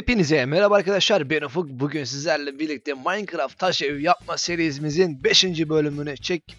Hepinize merhaba arkadaşlar, ben Ufuk. Bugün sizlerle birlikte Minecraft taş ev yapma serimizin 5. bölümünü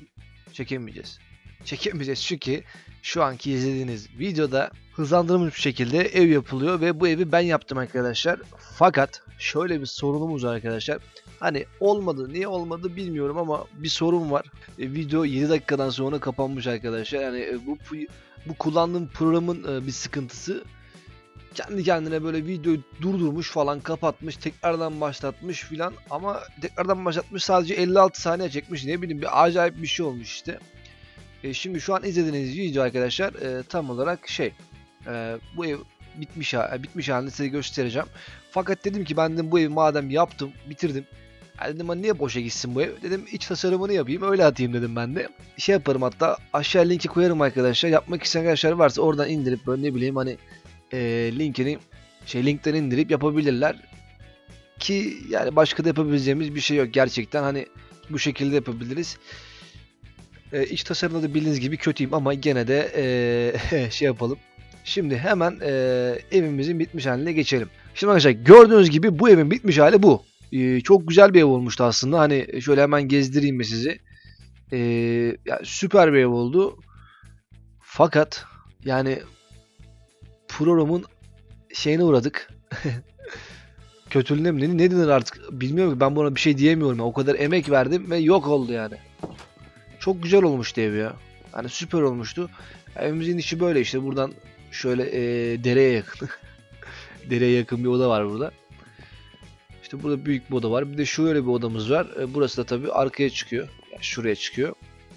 çekemeyeceğiz çünkü şu anki izlediğiniz videoda hızlandırılmış bir şekilde ev yapılıyor ve bu evi ben yaptım arkadaşlar. Fakat şöyle bir sorunumuz var arkadaşlar. Hani olmadı, niye olmadı bilmiyorum ama bir sorun var. Video 7 dakikadan sonra kapanmış arkadaşlar. Yani bu kullandığım programın bir sıkıntısı. Kendi kendine böyle videoyu durdurmuş falan, kapatmış, tekrardan başlatmış filan, ama tekrardan başlatmış sadece 56 saniye çekmiş, ne bileyim, bir acayip bir şey olmuş işte. Şimdi şu an izlediğiniz video arkadaşlar tam olarak bu ev bitmiş halini size göstereceğim. Fakat dedim ki ben de bu evi madem yaptım, bitirdim. Dedim ben niye boşa gitsin bu ev? Dedim iç tasarımını yapayım, öyle atayım dedim ben de. Şey yaparım, hatta aşağı linki koyarım arkadaşlar. Yapmak isteyen arkadaşlar varsa oradan indirip böyle ne bileyim hani linkten indirip yapabilirler ki, yani başka da yapabileceğimiz bir şey yok gerçekten, hani bu şekilde yapabiliriz. İç tasarımda da bildiğiniz gibi kötüyüm ama gene de şey yapalım. Şimdi hemen evimizin bitmiş haline geçelim. Şimdi arkadaşlar gördüğünüz gibi bu evin bitmiş hali bu. Çok güzel bir ev olmuştu aslında. Hani şöyle hemen gezdireyim mi sizi. Yani süper bir ev oldu. Fakat yani programın şeyine uğradık. Kötülüğüne mi? Ne denir artık bilmiyorum ki, ben buna bir şey diyemiyorum ya. O kadar emek verdim ve yok oldu yani. Çok güzel olmuştu ev ya. Hani süper olmuştu. Evimizin içi böyle işte, buradan şöyle dereye yakın. Dereye yakın bir oda var burada. İşte burada büyük bir oda var. Bir de şöyle bir odamız var. Burası da tabii arkaya çıkıyor. Yani şuraya çıkıyor.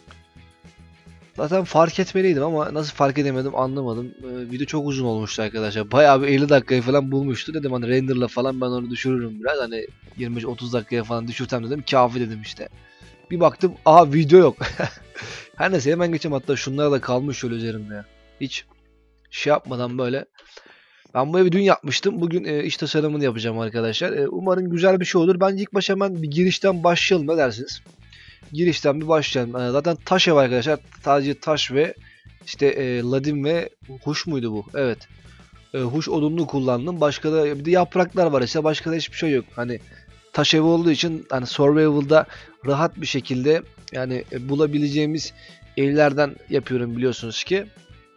Zaten fark etmeliydim ama nasıl fark edemedim anlamadım. Video çok uzun olmuştu arkadaşlar. Bayağı bir 50 dakikayı falan bulmuştu. Dedim hani renderla falan ben onu düşürürüm biraz. Hani 25-30 dakikaya falan düşürsem dedim. Kafi dedim işte. Bir baktım video yok. Her neyse hemen geçeyim, hatta şunlar da kalmış şöyle üzerimde ya. Hiç şey yapmadan böyle. Ben bu evi dün yapmıştım. Bugün iç tasarımını yapacağım arkadaşlar. Umarım güzel bir şey olur. Bence ilk başta hemen bir girişten başlayalım, ne dersiniz? Girişten bir başlayalım. Zaten taş ev arkadaşlar. Sadece taş ve işte ladin ve huş muydu bu? Evet. Huş odununu kullandım. Başka da bir de yapraklar var işte. Başka da hiçbir şey yok. Hani taş ev olduğu için hani survival'da rahat bir şekilde yani bulabileceğimiz evlerden yapıyorum biliyorsunuz ki.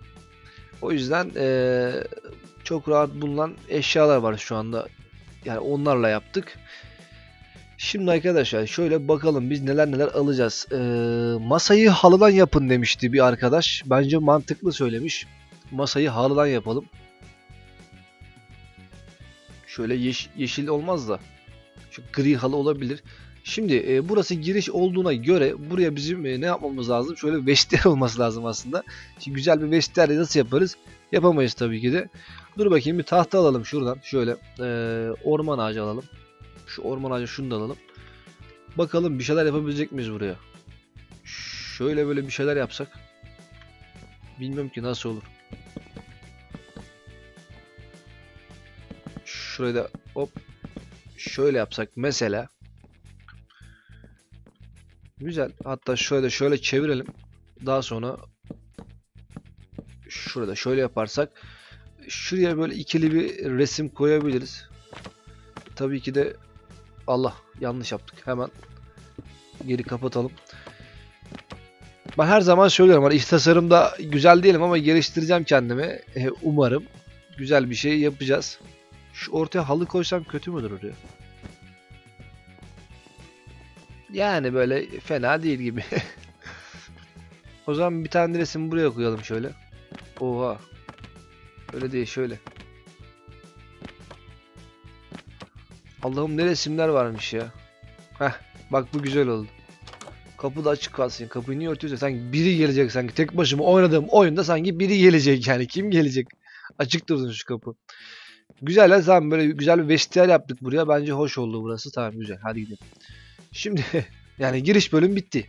O yüzden çok rahat bulunan eşyalar var şu anda. Yani onlarla yaptık. Şimdi arkadaşlar şöyle bakalım biz neler alacağız. Masayı halıdan yapın demişti bir arkadaş. Bence mantıklı söylemiş. Masayı halıdan yapalım. Şöyle yeşil olmaz da şu gri halı olabilir. Şimdi burası giriş olduğuna göre buraya bizim ne yapmamız lazım? Şöyle vestiyer olması lazım aslında. Şimdi güzel bir vestiyer nasıl yaparız? Yapamayız tabii ki de. Dur bakayım, bir tahta alalım şuradan. Şöyle orman ağacı alalım. Şu orman ağacı, şunu da alalım. Bakalım bir şeyler yapabilecek miyiz buraya? Şöyle böyle bir şeyler yapsak. Bilmiyorum ki nasıl olur. Şurayı da hop şöyle yapsak mesela. Güzel. Hatta şöyle çevirelim. Daha sonra şurada şöyle yaparsak şuraya böyle ikili bir resim koyabiliriz. Tabii ki de Allah, yanlış yaptık. Hemen geri kapatalım. Ben her zaman söylüyorum hani iç tasarımda güzel değilim ama geliştireceğim kendimi. Umarım güzel bir şey yapacağız. Şu ortaya halı koysam kötü müdür oraya? Yani böyle fena değil gibi. O zaman bir tane resim buraya koyalım şöyle. Oha. Öyle değil, şöyle. Allah'ım ne resimler varmış ya. Heh, bak bu güzel oldu. Kapı da açık kalsın. Kapıyı niye örtüyorsa sanki biri gelecek, sanki tek başıma oynadığım oyunda sanki biri gelecek, yani kim gelecek? Açık dursun şu kapı. Güzel ya, tamam, böyle güzel bir vestiyer yaptık buraya. Bence hoş oldu burası. Tamam, güzel, hadi gidelim. Şimdi yani giriş bölüm bitti.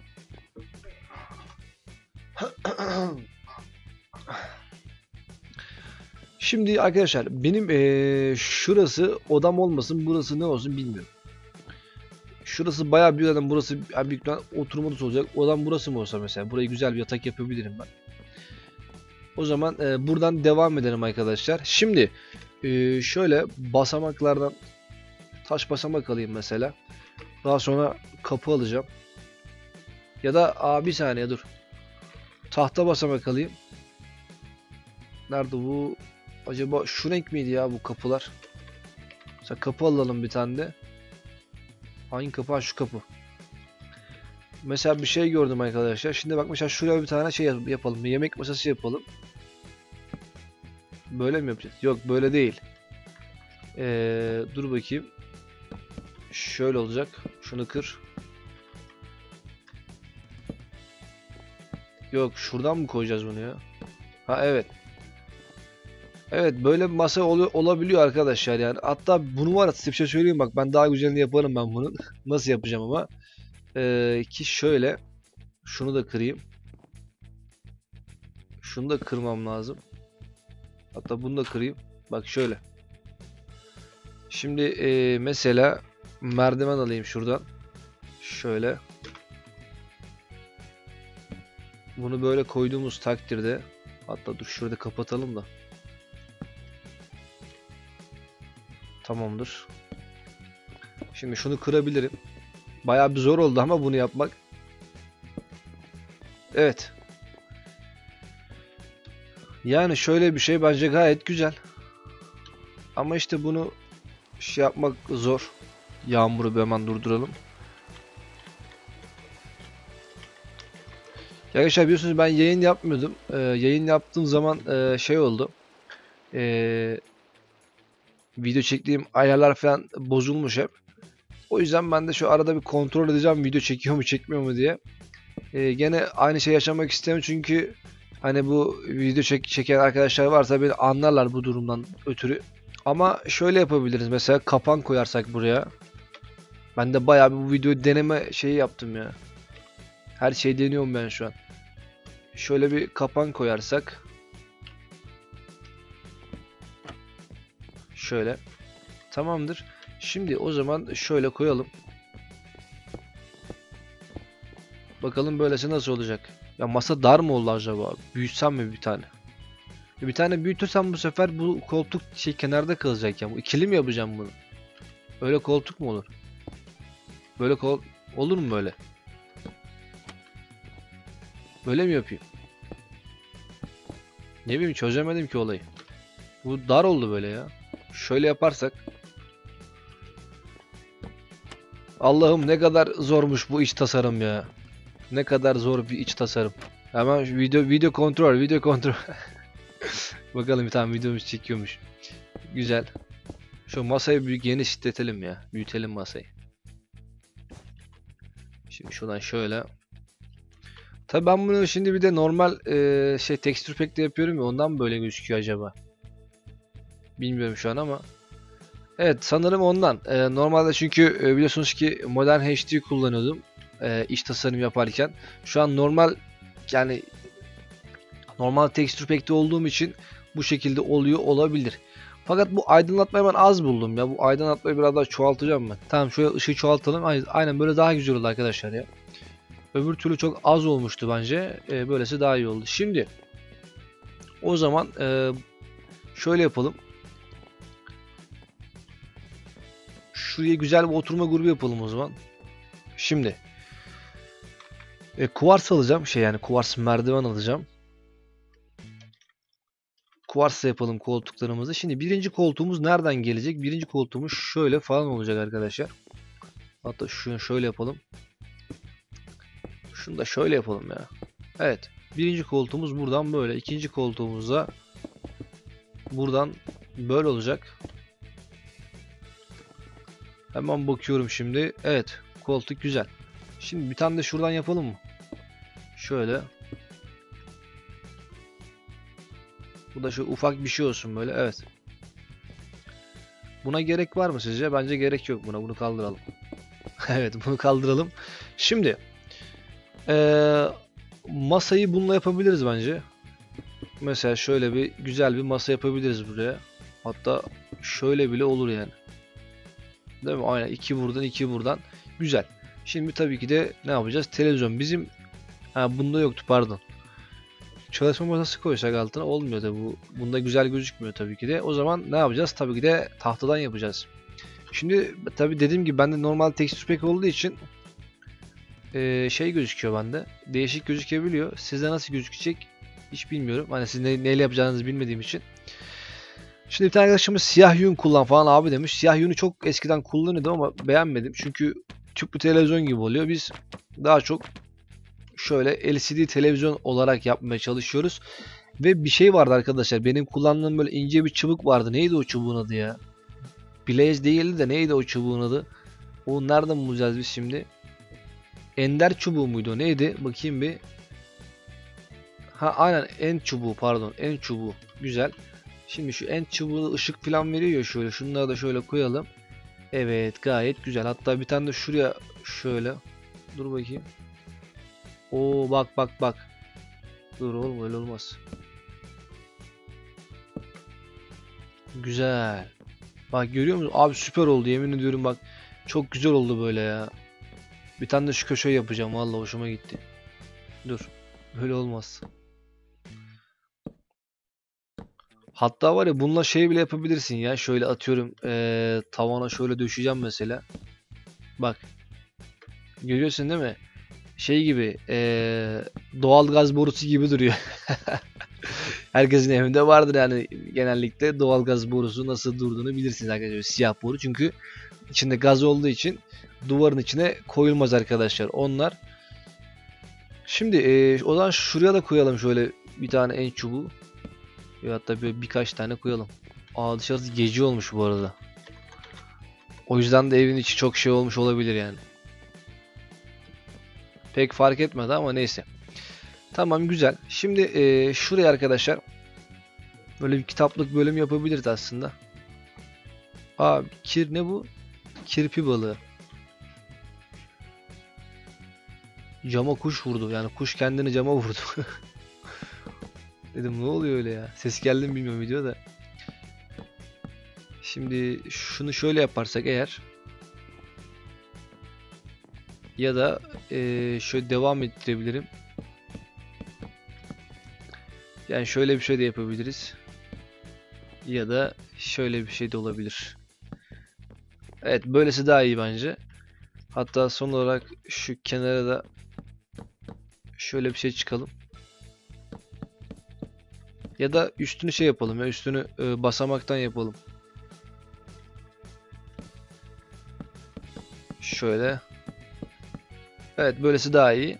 Şimdi arkadaşlar benim şurası odam olmasın, burası ne olsun bilmiyorum. Şurası bayağı büyük, adam burası büyük bir oturma odası olacak. Odam burası mı olsa mesela, burayı güzel bir yatak yapabilirim ben. O zaman buradan devam edelim arkadaşlar. Şimdi Şöyle basamaklardan taş basamak alayım mesela. Daha sonra kapı alacağım. Ya da bir saniye dur. Tahta basamak alayım. Nerede bu? Acaba şu renk miydi ya bu kapılar? Mesela kapı alalım bir tane de. Hangi kapı? Ha, şu kapı. Mesela bir şey gördüm arkadaşlar. Şimdi bak mesela şuraya bir tane şey yapalım. Bir yemek masası yapalım. Böyle mi yapacağız? Yok böyle değil. Dur bakayım. Şöyle olacak. Şunu kır. Yok şuradan mı koyacağız bunu ya? Ha evet. Evet böyle bir masa olabiliyor arkadaşlar yani. Hatta bunu var size bir şey söyleyeyim bak ben daha güzelini yaparım ben bunun. Nasıl yapacağım ama. Ki şöyle. Şunu da kırayım. Şunu da kırmam lazım. Hatta bunu da kırayım. Bak şöyle. Şimdi mesela merdiven alayım şuradan. Şöyle. Bunu böyle koyduğumuz takdirde hatta dur şurada kapatalım da. Tamamdır. Şimdi şunu kırabilirim. Bayağı bir zor oldu ama bunu yapmak. Evet. Yani şöyle bir şey bence gayet güzel. Ama işte bunu şey yapmak zor. Yağmuru bir hemen durduralım. Ya arkadaşlar biliyorsunuz ben yayın yapmıyordum. Yayın yaptığım zaman şey oldu. Video çektiğim ayarlar falan bozulmuş hep. O yüzden ben de şu arada bir kontrol edeceğim video çekiyor mu çekmiyor mu diye. Gene aynı şey yaşamak istemiyorum çünkü hani bu video çeken arkadaşlar varsa beni anlarlar bu durumdan ötürü. Ama şöyle yapabiliriz mesela kapan koyarsak buraya. Ben de bayağı bir bu videoyu deneme şeyi yaptım ya. Her şeyi deniyorum ben şu an. Şöyle bir kapan koyarsak. Şöyle. Tamamdır. Şimdi o zaman şöyle koyalım. Bakalım böylesi nasıl olacak. Ya masa dar mı oldu acaba? Büyütsem mi bir tane? Bir tane büyütürsem bu sefer bu koltuk şey kenarda kalacak ya. Bu ikili mi yapacağım bunu? Öyle koltuk mu olur? Böyle olur mu böyle? Böyle mi yapayım? Ne bileyim çözemedim ki olayı. Bu dar oldu böyle ya. Şöyle yaparsak. Allah'ım ne kadar zormuş bu iç tasarım ya. Ne kadar zor bir iç tasarım. Hemen video kontrol. Bakalım bir tane videomuz çekiyormuş. Güzel. Şu masayı genişletelim ya. Büyütelim masayı. Şimdi şuradan şöyle. Tabii ben bunu şimdi bir de normal şey texture pack'te yapıyorum ya ondan mı böyle gözüküyor acaba? Bilmiyorum şu an ama. Evet sanırım ondan. Normalde çünkü biliyorsunuz ki Modern HD kullanıyordum. İç tasarım yaparken. Şu an normal yani normal texture pack'te olduğum için bu şekilde oluyor olabilir. Fakat bu aydınlatmayı ben az buldum ya. Bu aydınlatmayı biraz daha çoğaltacağım ben. Tamam şöyle ışığı çoğaltalım. Aynen böyle daha güzel oldu arkadaşlar ya. Öbür türlü çok az olmuştu bence. Böylesi daha iyi oldu. Şimdi o zaman şöyle yapalım. Şuraya güzel bir oturma grubu yapalım o zaman. Şimdi kuvars alacağım. Yani kuvars merdiven alacağım. Kuvarsla yapalım koltuklarımızı. Şimdi birinci koltuğumuz nereden gelecek? Birinci koltuğumuz şöyle falan olacak arkadaşlar. Hatta şunu şöyle yapalım. Şunu da şöyle yapalım ya. Evet. Birinci koltuğumuz buradan böyle. İkinci koltuğumuz da buradan böyle olacak. Hemen bakıyorum şimdi. Evet. Koltuk güzel. Şimdi bir tane de şuradan yapalım mı? Şöyle. Bu da şu ufak bir şey olsun böyle. Evet. Buna gerek var mı sizce? Bence gerek yok buna. Bunu kaldıralım. Evet bunu kaldıralım. Şimdi masayı bununla yapabiliriz bence. Mesela şöyle bir güzel bir masa yapabiliriz buraya. Hatta şöyle bile olur yani. Değil mi? Aynen iki buradan iki buradan. Güzel. Şimdi tabii ki de ne yapacağız? Televizyon bizim bunda yoktu pardon. Çalışma masası koysak altına olmuyor da bu. Bunda güzel gözükmüyor tabii ki de. O zaman ne yapacağız? Tabii ki de tahtadan yapacağız. Şimdi tabii dediğim gibi bende normal tekstür pack olduğu için şey gözüküyor bende. Değişik gözükebiliyor. Sizde nasıl gözükecek hiç bilmiyorum. Hani siz neyle yapacağınızı bilmediğim için. Şimdi bir tane arkadaşımız siyah yün kullan falan abi demiş. Siyah yünü çok eskiden kullanıyordum ama beğenmedim. Çünkü tüplü televizyon gibi oluyor. Biz daha çok şöyle LCD televizyon olarak yapmaya çalışıyoruz. Ve bir şey vardı arkadaşlar. Benim kullandığım böyle ince bir çubuk vardı. Neydi o çubuğun adı ya? Blaze değildi de neydi o çubuğun adı? O nereden bulacağız biz şimdi? Ender çubuğu muydu? Neydi? Bakayım bir. Ha aynen end çubuğu pardon. End çubuğu. Güzel. Şimdi şu end çubuğu ışık falan veriyor ya şöyle. Şunları da şöyle koyalım. Evet gayet güzel. Hatta bir tane de şuraya şöyle. Dur bakayım. Oo bak bak bak. Dur oğlum öyle olmaz. Güzel. Bak görüyor musun? Abi süper oldu yemin ediyorum bak. Çok güzel oldu böyle ya. Bir tane de şu köşeyi yapacağım. Vallahi hoşuma gitti. Dur. Böyle olmaz. Hatta var ya bununla şey bile yapabilirsin ya. Şöyle atıyorum tavana şöyle döşeceğim mesela. Bak. Görüyorsun değil mi? Şey gibi doğal gaz borusu gibi duruyor. Herkesin evinde vardır yani genellikle doğal gaz borusu nasıl durduğunu bilirsiniz arkadaşlar. Siyah boru çünkü içinde gaz olduğu için duvarın içine koyulmaz arkadaşlar. Onlar. Şimdi o zaman şuraya da koyalım şöyle bir tane en çubuğu. Ya hatta böyle birkaç tane koyalım. Aa dışarısı gece olmuş bu arada. O yüzden de evin içi çok şey olmuş olabilir yani. Pek fark etmedi ama neyse. Tamam güzel. Şimdi şuraya arkadaşlar böyle bir kitaplık bölüm yapabiliriz aslında. Aa ne bu? Kirpi balığı. Cama kuş vurdu. Yani kuş kendini cama vurdu. Dedim ne oluyor öyle ya? Ses geldi mi bilmiyorum videoda. Şimdi şunu şöyle yaparsak eğer ya da şöyle devam ettirebilirim. Yani şöyle bir şey de yapabiliriz. Ya da şöyle bir şey de olabilir. Evet böylesi daha iyi bence. Hatta son olarak şu kenara da şöyle bir şey çıkalım. Ya da üstünü şey yapalım ya üstünü basamaktan yapalım. Şöyle. Evet böylesi daha iyi.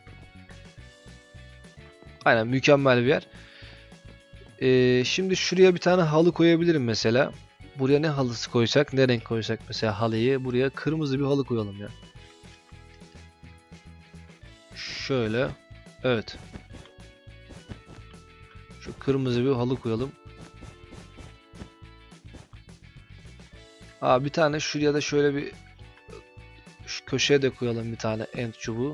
Aynen mükemmel bir yer. Şimdi şuraya bir tane halı koyabilirim mesela. Buraya ne halısı koysak, ne renk koysak mesela halıyı buraya kırmızı bir halı koyalım ya. Şöyle. Evet. Şu kırmızı bir halı koyalım. Aa bir tane şuraya da şöyle bir şu köşeye de koyalım bir tane end çubuğu.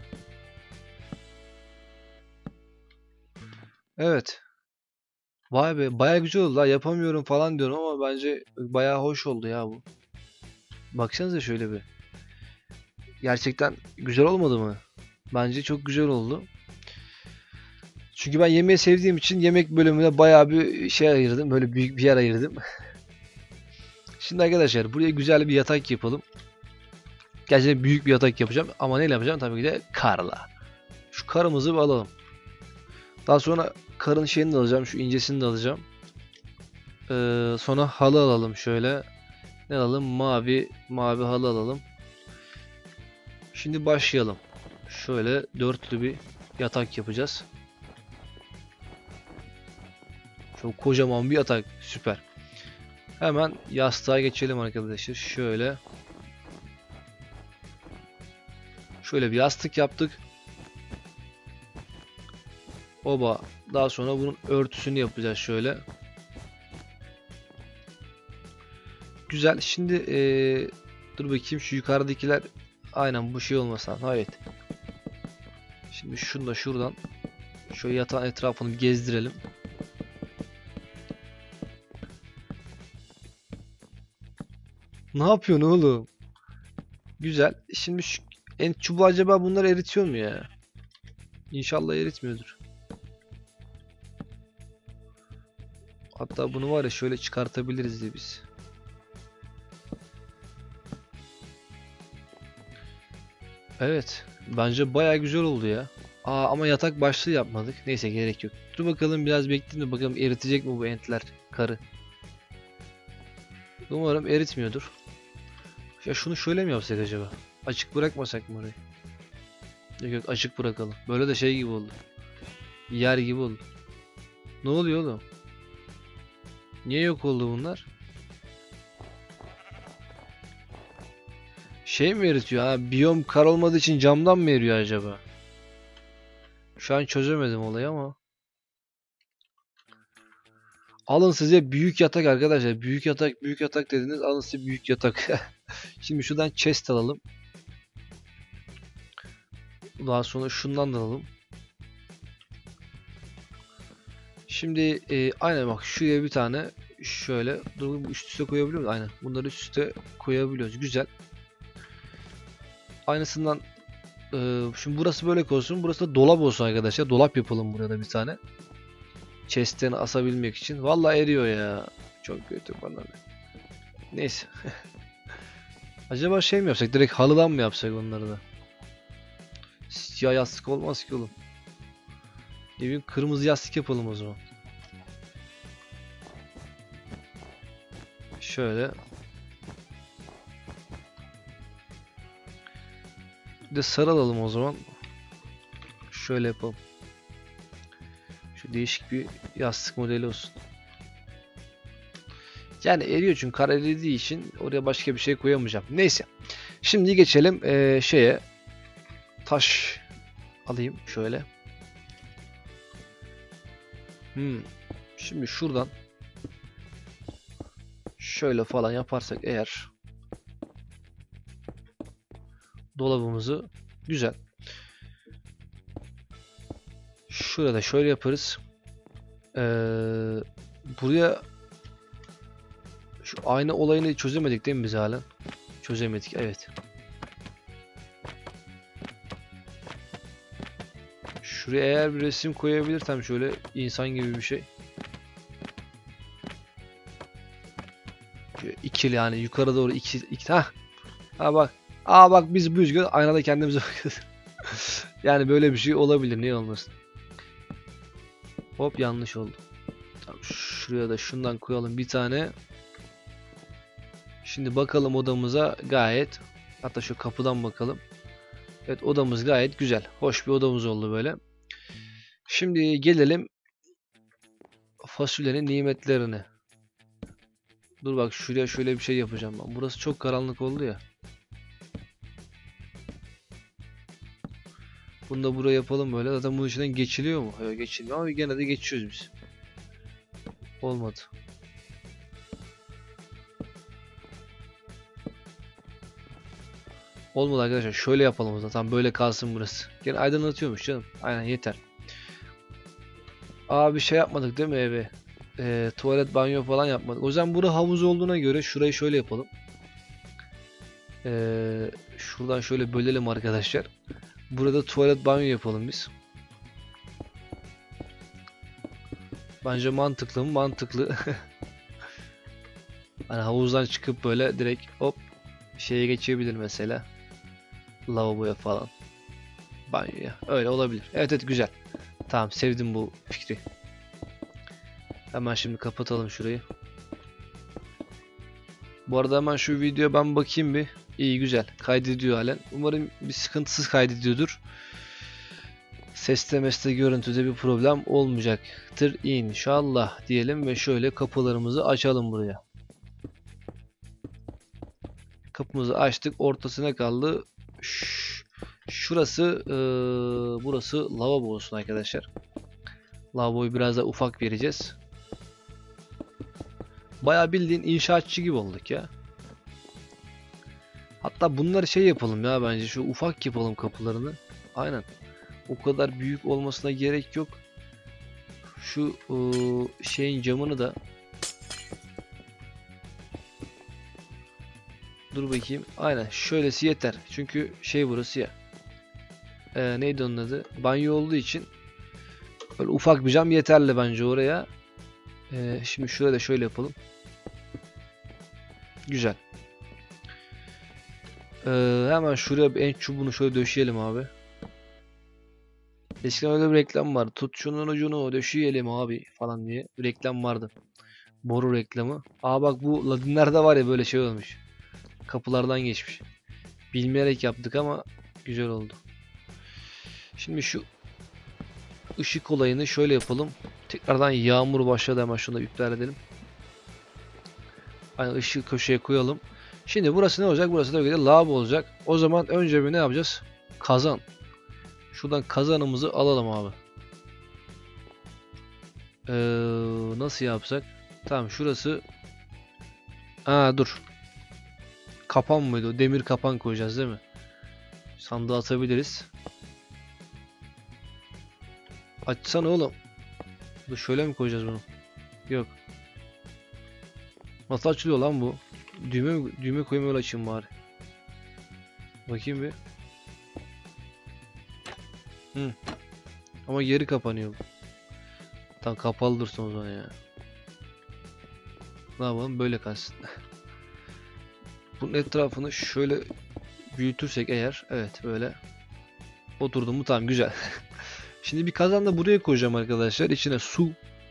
Evet. Vay be baya güzel oldu la yapamıyorum falan diyorum ama bence baya hoş oldu ya bu. Baksanıza şöyle bir. Gerçekten güzel olmadı mı? Bence çok güzel oldu. Çünkü ben yemeği sevdiğim için yemek bölümüne bayağı bir şey ayırdım. Böyle büyük bir yer ayırdım. Şimdi arkadaşlar buraya güzel bir yatak yapalım. Gerçekten büyük bir yatak yapacağım. Ama neyle yapacağım? Tabii ki de karla. Şu karımızı bir alalım. Daha sonra karın şeyini de alacağım. Şu incesini de alacağım. Sonra halı alalım şöyle. Ne alalım? Mavi halı alalım. Şimdi başlayalım. Şöyle dörtlü bir yatak yapacağız. Çok kocaman bir yatak. Süper. Hemen yastığa geçelim arkadaşlar. Şöyle bir yastık yaptık. Oba. Daha sonra bunun örtüsünü yapacağız şöyle. Güzel. Şimdi dur bakayım şu yukarıdakiler aynen bu şey olmasa. Evet. Şimdi şunu da şuradan şöyle yatağın etrafını bir gezdirelim. Ne yapıyorsun oğlum? Güzel. Şimdi şu en çubuğu acaba bunları eritiyor mu ya? İnşallah eritmiyordur. Hatta bunu var ya şöyle çıkartabiliriz de biz. Evet. Bence baya güzel oldu ya. Ama yatak başlığı yapmadık. Neyse gerek yok. Dur bakalım biraz bekleyin de bakalım eritecek mi bu entler karı. Umarım eritmiyordur. Ya şunu şöyle mi yapsak acaba? Açık bırakmasak mı orayı? Yok yok, açık bırakalım. Böyle de şey gibi oldu. Yer gibi oldu. Ne oluyor oğlum? Niye yok oldu bunlar? Şey mi eritiyor ha? Biyom kar olmadığı için camdan mı eriyor acaba? Şu an çözemedim olayı ama. Alın size büyük yatak arkadaşlar. Büyük yatak, büyük yatak dediniz. Alın size büyük yatak. Şimdi şuradan chest alalım. Daha sonra şundan da alalım. Şimdi aynen bak şuraya bir tane şöyle dur üst üste koyabiliyor muyuz? Aynen. Bunları üst üste koyabiliyoruz. Güzel. Aynısından şimdi burası böyle olsun. Burası da dolap olsun arkadaşlar. Dolap yapalım buraya da bir tane. Chest'ten asabilmek için. Vallahi eriyor ya. Çok kötü bana. Neyse. Acaba şey mi yapsak? Direkt halıdan mı yapsak onları da? Siyah yastık olmaz ki oğlum. Evin kırmızı yastık yapalım o zaman. Şöyle. Bir de sarı alalım o zaman. Şöyle yapalım. Şu değişik bir yastık modeli olsun. Yani eriyor çünkü kar eridiği için oraya başka bir şey koyamayacağım. Neyse. Şimdi geçelim şeye. Taş alayım şöyle. Şimdi şuradan şöyle falan yaparsak eğer dolabımızı güzel. Şurada şöyle yaparız. Buraya şu ayna olayını çözemedik değil mi biz halen? Çözemedik evet. Şuraya eğer bir resim koyabilirsem şöyle insan gibi bir şey. Şöyle ikili yani yukarı doğru iki ha bak. Bak biz bu yüzden aynada kendimize bakıyoruz. Yani böyle bir şey olabilir, niye olmasın? Hop yanlış oldu. Tamam, şuraya da şundan koyalım bir tane. Şimdi bakalım odamıza gayet. Hatta şu kapıdan bakalım. Evet odamız gayet güzel. Hoş bir odamız oldu böyle. Şimdi gelelim fasulyenin nimetlerine. Dur bak şuraya şöyle bir şey yapacağım ben. Burası çok karanlık oldu ya. Bunu da buraya yapalım böyle. Zaten bunun içinden geçiliyor mu? Hayır geçilmiyor ama gene de geçiyoruz biz. Olmadı. Olmadı arkadaşlar. Şöyle yapalım o zaman. Tam böyle kalsın burası. Gene aydınlatıyormuş canım. Aynen yeter. Bir şey yapmadık değil mi eve? Tuvalet, banyo falan yapmadık. O yüzden burada havuz olduğuna göre şurayı şöyle yapalım. Şuradan şöyle bölelim arkadaşlar. Burada tuvalet, banyo yapalım biz. Bence mantıklı mı? Mantıklı. Hani havuzdan çıkıp böyle direkt hop şeye geçebilir mesela. Lavaboya falan. Banyoya. Öyle olabilir. Evet evet güzel. Tamam sevdim bu fikri. Hemen şimdi kapatalım şurayı. Bu arada hemen şu videoya ben bakayım bir. İyi güzel. Kaydediyor halen. Umarım bir sıkıntısız kaydediyordur. Seste meste görüntüde bir problem olmayacaktır inşallah diyelim ve şöyle kapılarımızı açalım buraya. Kapımızı açtık. Ortasına kaldı. Şurası burası lavabo olsun arkadaşlar. Lavaboyu biraz da ufak vereceğiz. Bayağı bildiğin inşaatçı gibi olduk ya. Hatta bunları şey yapalım ya bence şu ufak yapalım kapılarını. Aynen. O kadar büyük olmasına gerek yok. Şu şeyin camını da dur bakayım. Aynen şöylesi yeter. Çünkü şey burası ya. Neydi onun adı? Banyo olduğu için böyle ufak bir cam yeterli bence oraya. Şimdi şurada da şöyle yapalım. Güzel. Hemen şuraya bir en çubuğunu şöyle döşeyelim abi. Eskiden öyle bir reklam vardı. Tut şunun ucunu döşeyelim abi falan diye bir reklam vardı. Boru reklamı. Aa bak bu Ladinler'de var ya böyle şey olmuş. Kapılardan geçmiş. Bilmeyerek yaptık ama güzel oldu. Şimdi şu ışık olayını şöyle yapalım. Tekrardan yağmur başladı, hemen şunu da iptal edelim. Hani ışığı köşeye koyalım. Şimdi burası ne olacak? Burası da böyle lavabo olacak. O zaman önce bir ne yapacağız? Kazan. Şuradan kazanımızı alalım abi. Nasıl yapsak? Tamam şurası. Aa dur. Kapan mıydı o? Demir kapan koyacağız değil mi? Sandığa atabiliriz. Açsana oğlum. Dur şöyle mi koyacağız bunu? Yok. Nasıl açılıyor lan bu? Düğme koyayım öyle açayım bari. Bakayım bir. Hı. Ama geri kapanıyor. Tam kapalı dursun o zaman ya. Ne yapalım? Böyle kalsın. Bunun etrafını şöyle büyütürsek eğer. Evet böyle. Oturdu mu tamam güzel. Şimdi bir kazan da buraya koyacağım arkadaşlar. İçine su.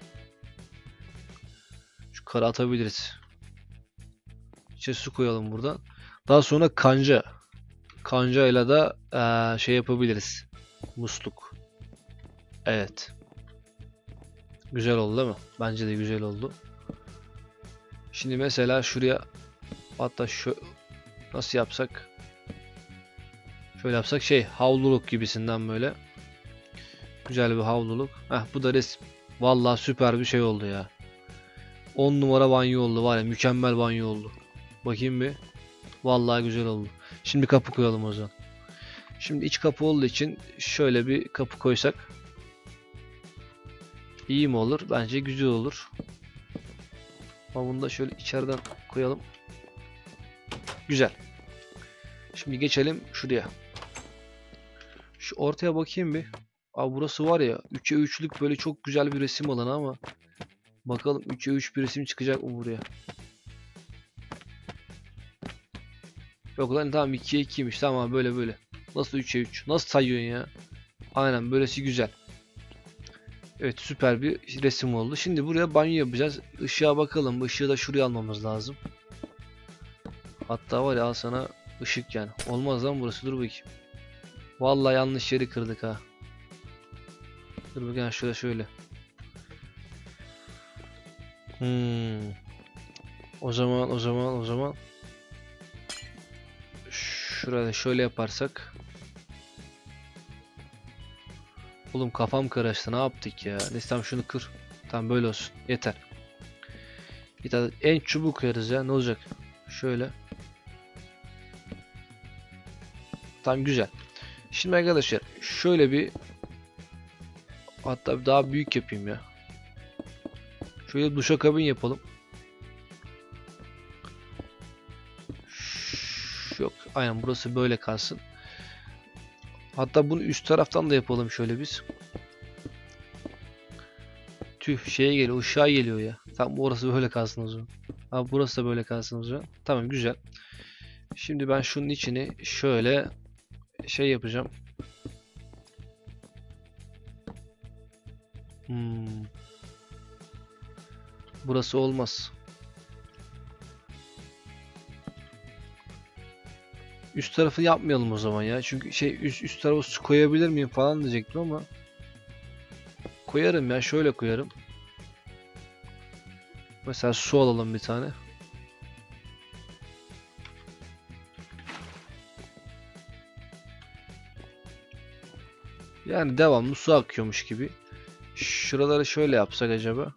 Şu kara atabiliriz. İçine su koyalım buradan. Daha sonra kanca. Kancayla da şey yapabiliriz. Musluk. Evet. Güzel oldu değil mi? Bence de güzel oldu. Şimdi mesela şuraya, hatta şu nasıl yapsak? Şöyle yapsak şey, havluluk gibisinden böyle. Güzel bir havluluk. Heh, bu da resim. Vallahi süper bir şey oldu ya. 10 numara banyo oldu var ya, mükemmel banyo oldu. Bakayım bir. Vallahi güzel oldu. Şimdi kapı koyalım o zaman. Şimdi iç kapı olduğu için şöyle bir kapı koysak iyi mi olur? Bence güzel olur. Ama bunu da şöyle içeriden koyalım. Güzel. Şimdi geçelim şuraya. Şu ortaya bakayım bir. Abi burası var ya 3'e 3'lük böyle çok güzel bir resim alanı ama bakalım 3'e 3 bir resim çıkacak mı buraya? Yok lan tamam 2'ye 2'ymiş tamam böyle böyle. Nasıl 3'e 3? Nasıl sayıyorsun ya? Aynen böylesi güzel. Evet süper bir resim oldu. Şimdi buraya banyo yapacağız. Işığa bakalım. Işığı da şuraya almamız lazım. Hatta var ya al sana ışık yani. Olmaz lan burası, dur bakayım. Vallahi yanlış yeri kırdık ha. Dur bakayım şöyle şöyle. O zaman şurada şöyle yaparsak. Oğlum kafam karıştı, ne yaptık ya? Neyse tamam şunu kır. Tamam böyle olsun. Yeter. Bir tane en çubuk koyarız ya, ne olacak? Şöyle. Tamam güzel. Şimdi arkadaşlar şöyle bir, hatta daha büyük yapayım ya. Şöyle duşakabin yapalım. Yok aynen burası böyle kalsın. Hatta bunu üst taraftan da yapalım şöyle biz. Tüh şeye geliyor, ışığa geliyor ya. Tamam orası böyle kalsın o zaman. Abi burası da böyle kalsın o zaman. Tamam güzel. Şimdi ben şunun içini şöyle şey yapacağım. Burası olmaz. Üst tarafı yapmayalım o zaman ya. Çünkü şey üst tarafa su koyabilir miyim falan diyecektim ama koyarım ya, şöyle koyarım. Mesela su alalım bir tane. Yani devamlı su akıyormuş gibi. Şuraları şöyle yapsak acaba?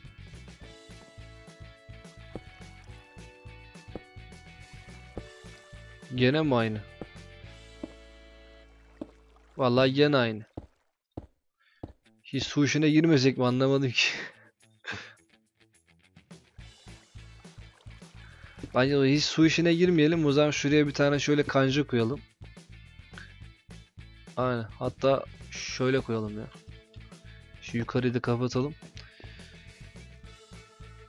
Gene mi aynı? Vallahi gene aynı. Hiç su işine girmesek mi anlamadım ki. Bence hiç su işine girmeyelim. O zaman şuraya bir tane şöyle kanca koyalım. Aynen. Hatta şöyle koyalım ya. Şu yukarıyı da kapatalım.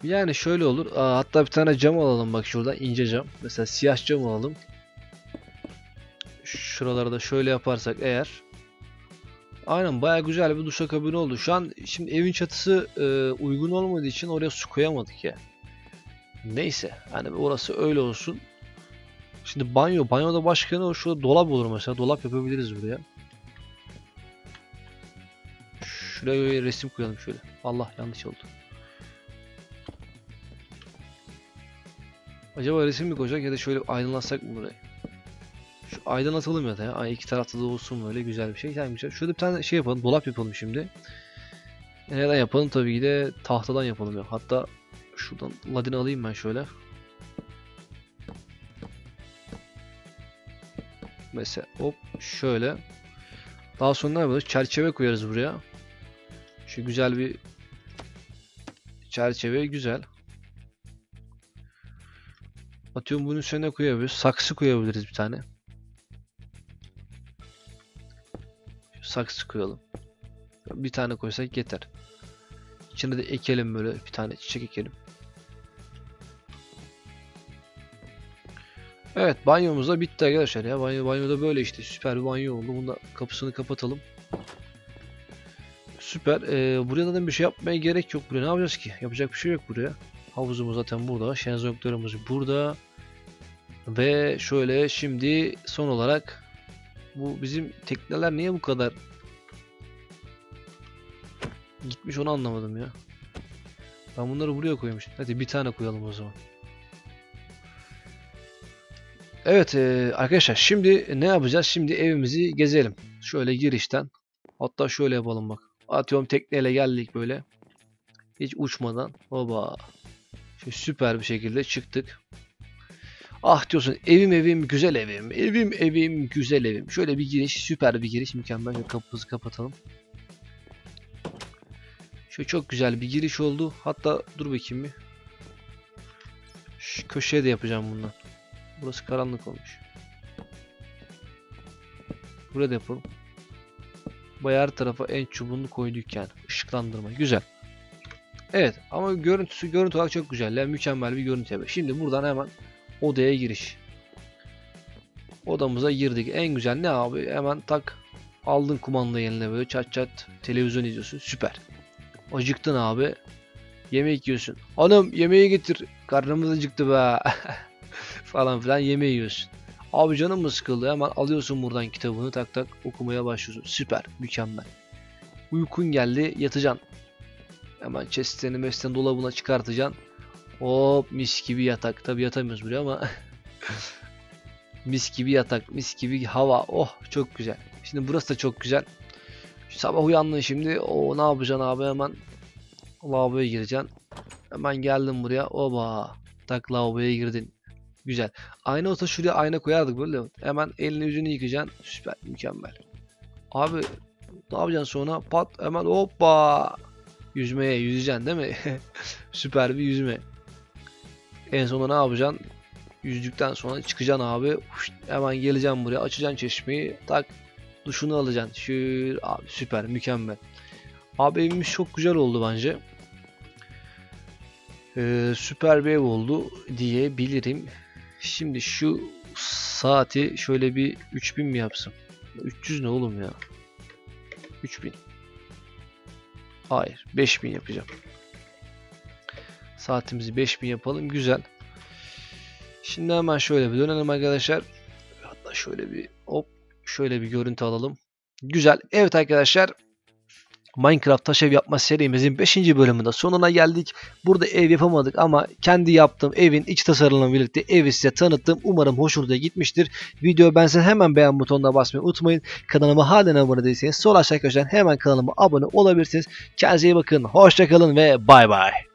Yani şöyle olur. Hatta bir tane cam alalım bak şuradan, ince cam. Mesela siyah cam alalım. Şuraları da şöyle yaparsak eğer. Aynen, baya güzel bir duşakabini oldu. Şu an şimdi evin çatısı uygun olmadığı için oraya su koyamadık ya. Neyse, hani orası öyle olsun. Şimdi banyo. Banyoda başka ne olur? Şurada dolap olur mesela. Dolap yapabiliriz buraya. Şuraya bir resim koyalım şöyle. Allah, yanlış oldu. Acaba resim mi koyacak ya da şöyle aydınlatsak mı burayı? Şu aydınlatalım ya da ya. Ay, iki tarafta da olsun, böyle güzel bir şey. Yani güzel. Şurada bir tane şey yapalım. Dolap yapalım şimdi. Neden yapalım? Tabii ki de tahtadan yapalım ya. Hatta şuradan ladini alayım ben şöyle. Mesela hop şöyle. Daha sonra ne yapıyoruz? Çerçeve koyarız buraya. Şu güzel bir çerçeve, güzel. Atıyorum bunun üstüne koyabiliriz. Saksı koyabiliriz bir tane. Şu saksı koyalım. Bir tane koysak yeter. İçine de ekelim, böyle bir tane çiçek ekelim. Evet, banyomuz da bitti arkadaşlar ya. Banyoda böyle işte, süper bir banyo oldu. Bunda kapısını kapatalım. Süper. Buraya da bir şey yapmaya gerek yok. Buraya ne yapacağız ki? Yapacak bir şey yok buraya. Havuzumuz zaten burada. Şezlonglarımız burada. Ve şöyle şimdi son olarak bu bizim tekneler niye bu kadar gitmiş, onu anlamadım ya. Ben bunları buraya koymuştum. Hadi bir tane koyalım o zaman. Evet arkadaşlar, şimdi ne yapacağız? Şimdi evimizi gezelim. Şöyle girişten. Hatta şöyle yapalım bak. Atıyorum tekneyle geldik böyle. Hiç uçmadan. Oba. Şimdi süper bir şekilde çıktık. Ah diyorsun, evim güzel evim. Evim güzel evim. Şöyle bir giriş, süper bir giriş, mükemmel. Şöyle kapımızı kapatalım. Şöyle çok güzel bir giriş oldu. Hatta dur bakayım bir. Şu köşeye de yapacağım bundan. Burası karanlık olmuş. Buraya da yapalım. Bayağı her tarafa en çubuğunu koyduk yani. Işıklandırma. Güzel. Evet ama görüntü olarak çok güzel. Yani mükemmel bir görüntü yapıyor. Şimdi buradan hemen odaya giriş. Odamıza girdik. En güzel ne abi? Hemen tak. Aldın kumandayı eline, böyle çat çat televizyon izliyorsun. Süper. Acıktın abi. Yemek yiyorsun. Hanım yemeği getir. Karnımız acıktı be. Falan filan, yemeği yiyorsun. Abi canım mı sıkıldı? Hemen alıyorsun buradan kitabını, tak tak okumaya başlıyorsun. Süper. Mükemmel. Uykun geldi, yatacaksın. Hemen chest'ini mesleğin dolabına çıkartacaksın. Hop, mis gibi yatak. Tabi yatamıyoruz buraya ama mis gibi yatak, mis gibi hava. Oh, çok güzel. Şimdi burası da çok güzel. Sabah uyandın şimdi. O ne yapacaksın abi? Hemen lavaboya gireceksin. Hemen geldin buraya. Oba. Tak, lavaboya girdin. Güzel. Ayna olsa şuraya ayna koyardık böyle. Hemen elini yüzünü yıkacaksın. Süper, mükemmel. Abi ne yapacaksın sonra? Pat, hemen hoppa. Yüzeceksin değil mi? Süper bir yüzme. En sonunda ne yapacaksın? Yüzdükten sonra çıkacaksın abi. Hemen geleceksin buraya. Açacaksın çeşmeyi. Tak. Duşunu alacaksın. Şöyle abi, süper, mükemmel. Abi evimiz çok güzel oldu bence. Süper bir ev oldu diyebilirim. Şimdi şu saati şöyle bir 3000 mi yapsam? 300 ne oğlum ya? 3000. Hayır, 5000 yapacağım. Saatimizi 5000 yapalım. Güzel. Şimdi hemen şöyle bir dönelim arkadaşlar. Hatta şöyle bir hop, şöyle bir görüntü alalım. Güzel. Evet arkadaşlar, Minecraft taş ev yapma serimizin 5. bölümünde sonuna geldik. Burada ev yapamadık ama kendi yaptığım evin iç tasarımıyla birlikte evi size tanıttım. Umarım hoşunuza gitmiştir. Videoyu ben size hemen beğen butonuna basmayı unutmayın. Kanalıma halen abone değilseniz sol aşağı köşeden hemen kanalıma abone olabilirsiniz. Kendinize iyi bakın. Hoşçakalın ve bay bay.